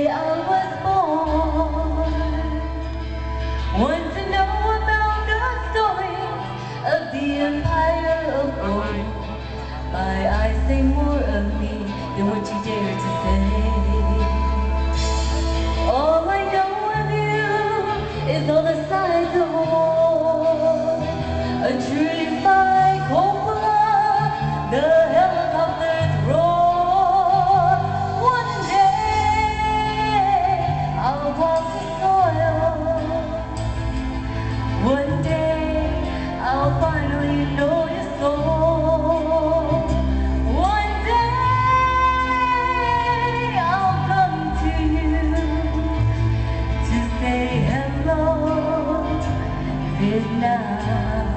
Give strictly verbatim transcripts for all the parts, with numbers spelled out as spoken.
day I was born. Want to know about the stories of the empire of old. My eyes say more of me than what you dare to say. All I know of you is all the sides of war. A truly fine cupola, the helicopters roar. One day I'll walk the soil. One day I'll finally know your soul. One day I'll come to you to say hello, Vietnam.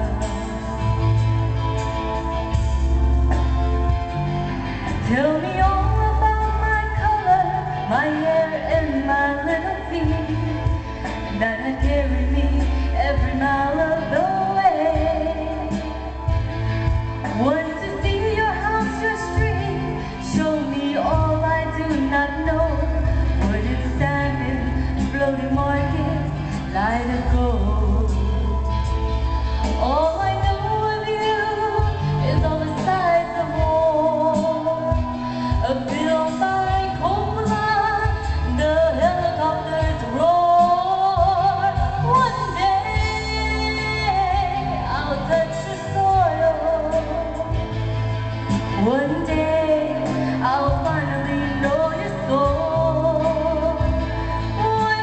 Tell me all about my color, my hair and my little feet that had carried me every mile of the way. Want to see your house, your street, show me all I do not know. Would it stand in floating markets, light of gold? All I know of you is all the sides of war. A built by cupola, the helicopters roar. One day I'll touch the soil. One day I'll finally know your soul. One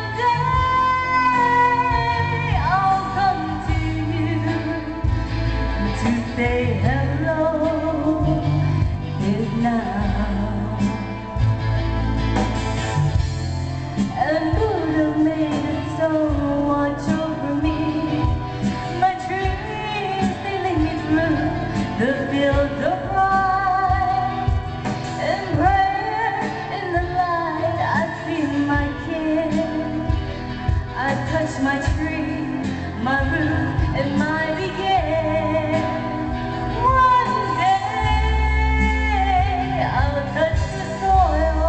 day I'll come to you to say hello, Vietnam. And Buddha made it so, watch over me. My dreams, they lead me through the fields of pride. And prayer in the light, I feel my kin. I touch my tree, my roof, and my begin. One day I'll touch the soil.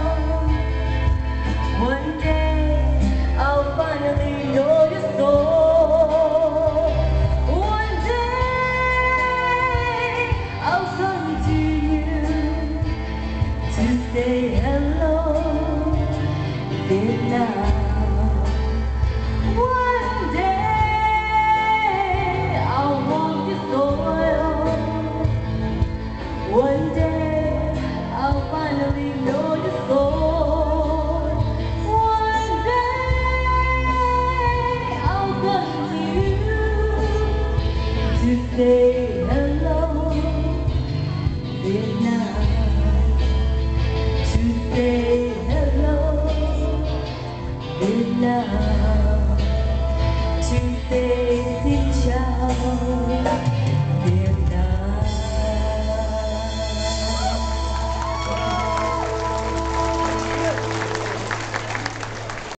One day I'll finally know your soul. One day I'll come to you to say hello, Vietnam. One day I'll walk the soil. One day I'll finally know your soul. One day I'll come to you to say hello, Vietnam. To say hello, Vietnam. To say xin chào.